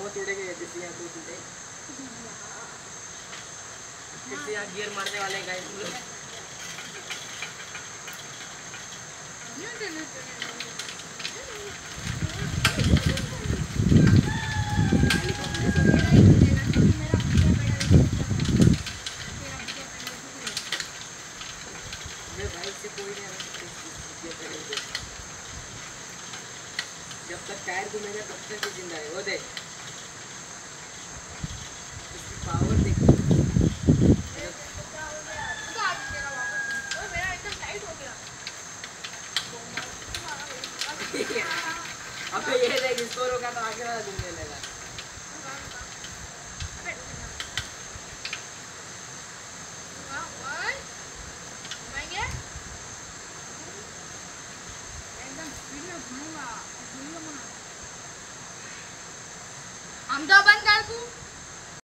वो टूटेगा जैसे यहाँ तो टूटे किसी यहाँ गियर मारने वाले गाइस जब तक टायर घूमेगा तब तक ही जिंदा है। वो देख इसकी पावर देख अबे ये देख इसको रोका तो आगे वाला घूमने लगा। हम तो बंद कर दूं।